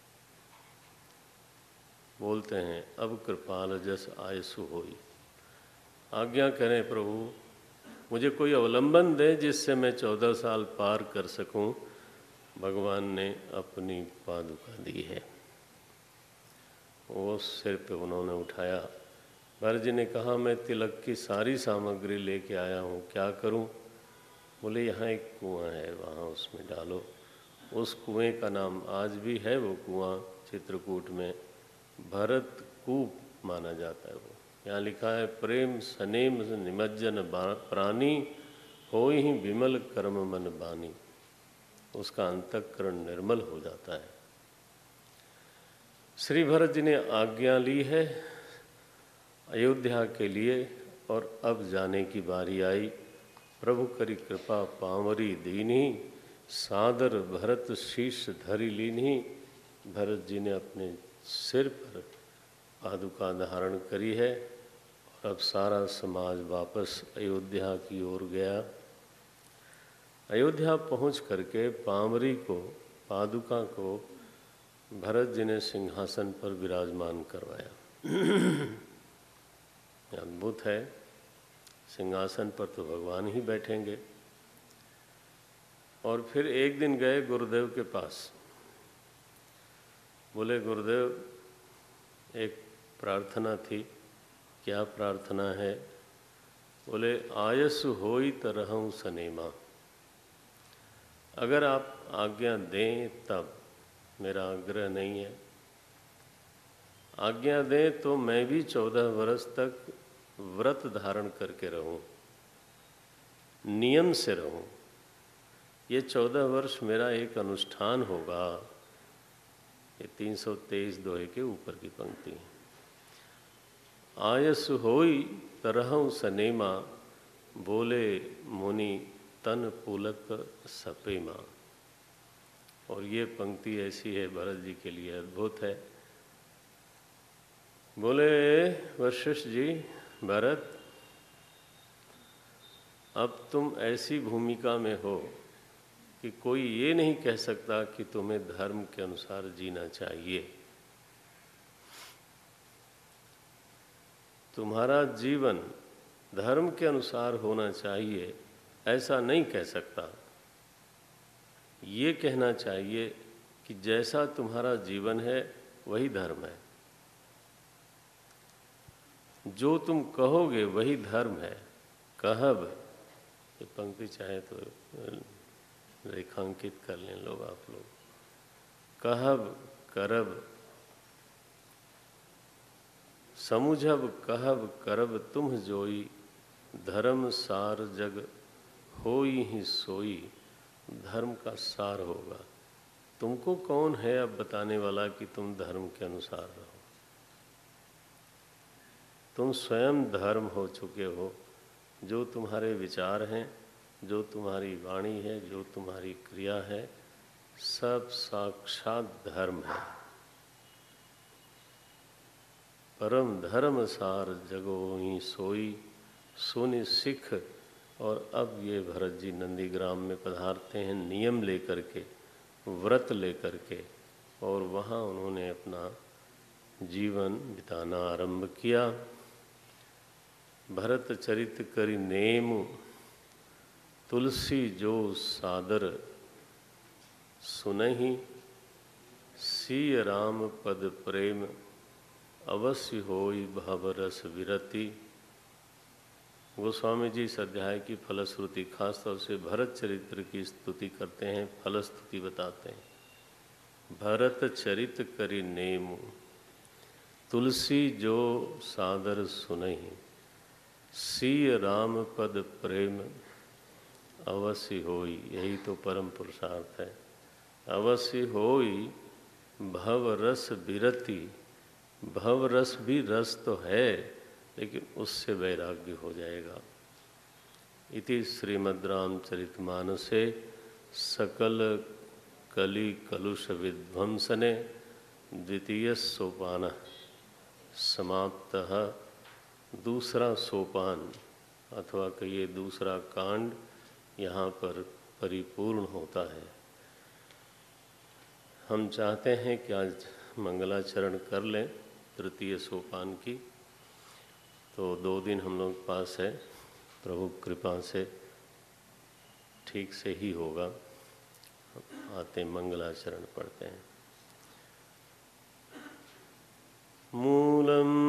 बोलते हैं अब कृपाल जस आयसु होई। आज्ञा करें प्रभु, मुझे कोई अवलंबन दे जिससे मैं चौदह साल पार कर सकूं। भगवान ने अपनी पादुका दी है, वो सिर पे उन्होंने उठाया। भरत जी ने कहा मैं तिलक की सारी सामग्री लेके आया हूँ, क्या करूँ? बोले यहाँ एक कुआं है, वहाँ उसमें डालो। उस कुएं का नाम आज भी है, वो कुआं चित्रकूट में भरत कूप माना जाता है। वो यहाँ लिखा है, प्रेम सनेम निमज्जन प्राणी, हो ही विमल कर्म मन बानी। उसका अंतःकरण निर्मल हो जाता है। श्री भरत जी ने आज्ञा ली है अयोध्या के लिए, और अब जाने की बारी आई। प्रभु करी कृपा पावरी दीनी, सादर भरत शीश धरी लीनी। भरत जी ने अपने सिर पर पादुका धारण करी है, और अब सारा समाज वापस अयोध्या की ओर गया। अयोध्या पहुंच करके पावरी को, पादुका को भरत जी ने सिंहासन पर विराजमान करवाया। अद्भुत है, सिंहासन पर तो भगवान ही बैठेंगे। और फिर एक दिन गए गुरुदेव के पास। बोले गुरुदेव एक प्रार्थना थी। क्या प्रार्थना है? बोले आयसु होई तरहूँ सनेमा। अगर आप आज्ञा दें तब, मेरा आग्रह नहीं है। आज्ञा दें तो मैं भी चौदह वर्ष तक व्रत धारण करके रहूं, नियम से रहूं। ये चौदह वर्ष मेरा एक अनुष्ठान होगा। ये तीन सौ तेईस दोहे के ऊपर की पंक्ति है। आयस होई तरहूँ सनेमा, बोले मुनि तन पुलक सपेमा। और ये पंक्ति ऐसी है भरत जी के लिए अद्भुत है। बोले वशिष्ठ जी, भरत अब तुम ऐसी भूमिका में हो कि कोई ये नहीं कह सकता कि तुम्हें धर्म के अनुसार जीना चाहिए। तुम्हारा जीवन धर्म के अनुसार होना चाहिए, ऐसा नहीं कह सकता। ये कहना चाहिए कि जैसा तुम्हारा जीवन है वही धर्म है। जो तुम कहोगे वही धर्म है। कहब, ये पंक्ति चाहे तो रेखांकित कर लें लोग, आप लोग। कहब करब समुझब कहब करब तुम जोई, धर्म सार जग होई ही सोई। धर्म का सार होगा। तुमको कौन है अब बताने वाला कि तुम धर्म के अनुसार रहो? तुम स्वयं धर्म हो चुके हो। जो तुम्हारे विचार हैं, जो तुम्हारी वाणी है, जो तुम्हारी क्रिया है, सब साक्षात धर्म है। परम धर्म सार जगोही सोई, सुनि सिख। और अब ये भरत जी नंदीग्राम में पधारते हैं नियम लेकर के, व्रत लेकर के, और वहाँ उन्होंने अपना जीवन बिताना आरंभ किया। भरत चरित करि नेम, तुलसी जो सादर सुनहि। सिय राम पद प्रेम, अवश्य होई भवरस विरति। गोस्वामी जी इस अध्याय की फलश्रुति खास तौर से भरत चरित्र की स्तुति करते हैं, फलस्तुति बताते हैं। भरत चरित करि नेम, तुलसी जो सादर सुनहि। सिय राम पद प्रेम, अवश्य होई। यही तो परम पुरुषार्थ है। अवश्य होई भव रस विरति। भव रस भी रस तो है, लेकिन उससे वैराग्य हो जाएगा। इति श्रीमद् रामचरितमानसे सकल कलि कलुष विध्वंसने द्वितीय सोपान समाप्तः। दूसरा सोपान अथवा कहिए दूसरा कांड यहाँ पर परिपूर्ण होता है। हम चाहते हैं कि आज मंगलाचरण कर लें तृतीय सोपान की, तो दो दिन हम लोग पास है, प्रभु कृपा से ठीक से ही होगा। आते मंगलाचरण पढ़ते हैं। मूलम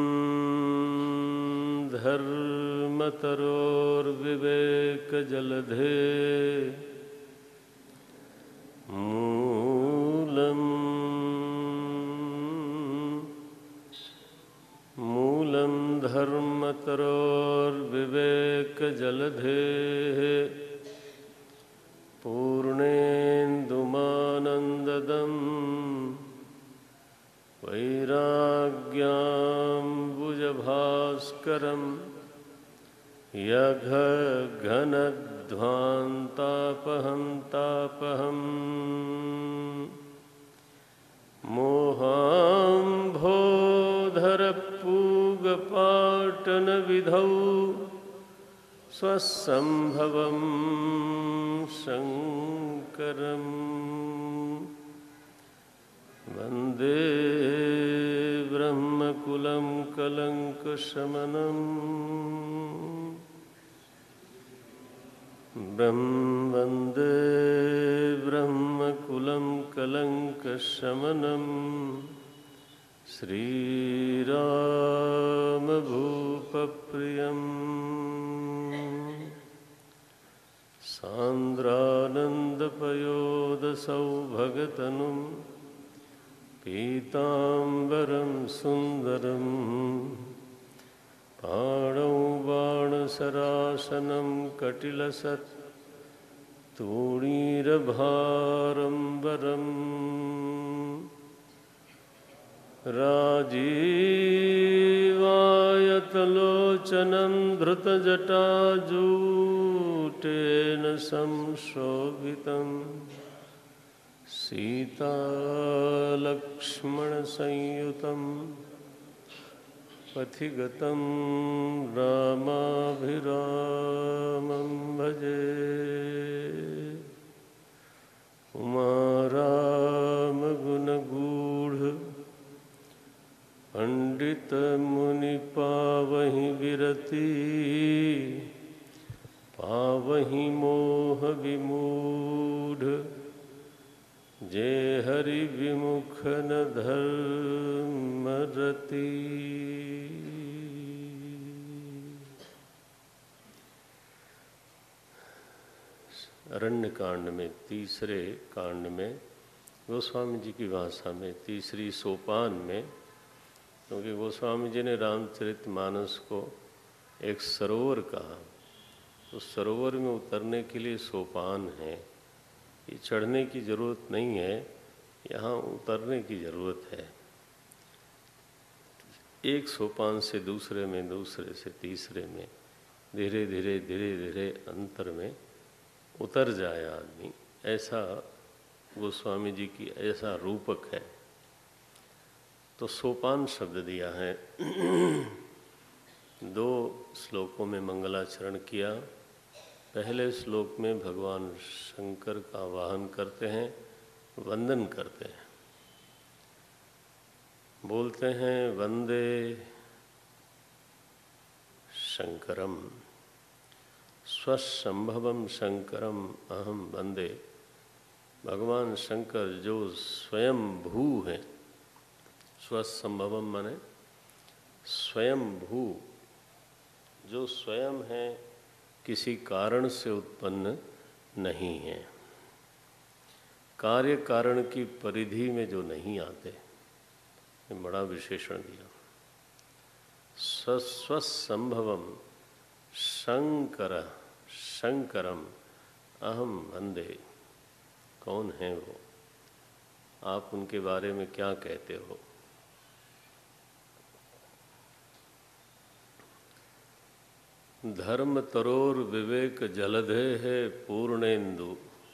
धर्मतरोर विवेक जलधे, मूलम मूलम धर्मतरोर विवेक जलधे। पूर्णेन्दुमानन्ददं वैराग्याम्बुजभास्करं यघघनध्वान्तापहं तापहम्। मोहाम्भोधरपूगपाटनविधौ स्वसंभवं शङ्करम्। वन्दे ब्रह्मकुलं कलङ्कशमनम्। ब्रह्म वन्दे ब्रह्मकुलं कलङ्कशमनम्। श्रीरामभूपप्रियम् सान्द्रानन्दपयोदसौभगतनुं पीताम्बरं सुन्दरं। पाणौ बाणसरासनं कटिलसत् तूणीरभारम्बरम्। राजीवायतलोचनं धृतजटाजूटेन संशोभितं। सीतालक्ष्मणसंयुतं पथिगतं रामाभिरामं भजे। उमारामगुणगूढ पंडितमुनिपावहि विरति। पावहि मोह विमूढ़, जे हरि विमुख न धर्मरति। अरण्य कांड में, तीसरे कांड में, गोस्वामी जी की भाषा में तीसरी सोपान में क्योंकि गोस्वामी जी ने रामचरितमानस को एक सरोवर कहा, तो सरोवर में उतरने के लिए सोपान है, ये चढ़ने की ज़रूरत नहीं है, यहाँ उतरने की ज़रूरत है। एक सोपान से दूसरे में, दूसरे से तीसरे में, धीरे धीरे धीरे धीरे अंतर में उतर जाए आदमी, ऐसा गोस्वामी जी की ऐसा रूपक है। तो सोपान शब्द दिया है। दो श्लोकों में मंगलाचरण किया। पहले श्लोक में भगवान शंकर का वाहन करते हैं, वंदन करते हैं, बोलते हैं वंदे शंकरम स्वसंभवम शंकरम अहम वंदे। भगवान शंकर जो स्वयं भू हैं, स्वसंभवम माने स्वयं भू, जो स्वयं है, किसी कारण से उत्पन्न नहीं है, कार्य कारण की परिधि में जो नहीं आते, ये बड़ा विशेषण दिया। स्वसंभवम शंकर शंकरम अहम वंदे। कौन है वो? आप उनके बारे में क्या कहते हो? धर्म तरोर विवेक जलधे है पूर्णेन्दु,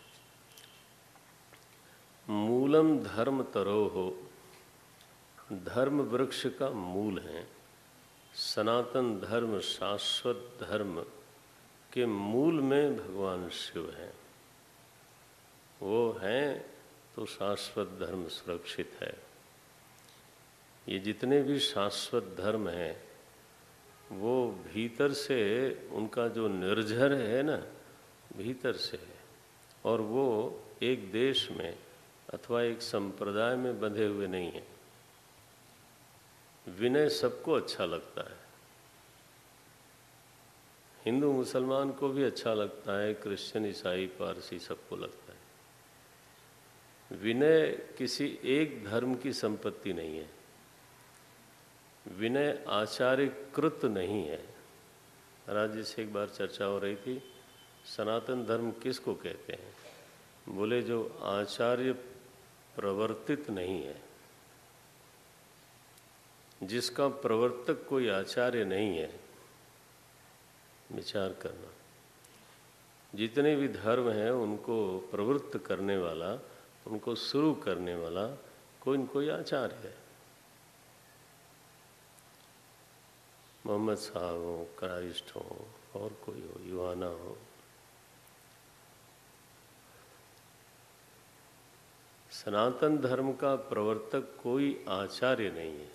मूलम धर्म तरो हो। धर्म वृक्ष का मूल है। सनातन धर्म, शाश्वत धर्म के मूल में भगवान शिव हैं। वो हैं तो शाश्वत धर्म सुरक्षित है। ये जितने भी शाश्वत धर्म हैं, वो भीतर से उनका जो निर्झर है ना, भीतर से है, और वो एक देश में अथवा एक संप्रदाय में बंधे हुए नहीं हैं। विनय सबको अच्छा लगता है, हिंदू मुसलमान को भी अच्छा लगता है, क्रिश्चियन ईसाई पारसी सबको लगता है। विनय किसी एक धर्म की संपत्ति नहीं है, विनय आचार्यकृत नहीं है। महाराज जी से एक बार चर्चा हो रही थी, सनातन धर्म किसको कहते हैं? बोले जो आचार्य प्रवर्तित नहीं है, जिसका प्रवर्तक कोई आचार्य नहीं है। विचार करना, जितने भी धर्म हैं उनको प्रवृत्त करने वाला, उनको शुरू करने वाला कोई न कोई आचार्य है। मोहम्मद साहब हो, क्राइस्ट हो, और कोई हो, यूहाना हो। सनातन धर्म का प्रवर्तक कोई आचार्य नहीं है।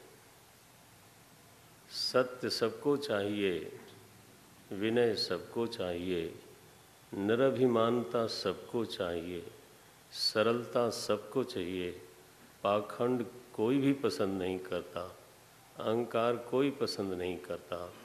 सत्य सबको चाहिए, विनय सबको चाहिए, निरभिमानता सबको चाहिए, सरलता सबको चाहिए, पाखंड कोई भी पसंद नहीं करता, अहंकार कोई पसंद नहीं करता,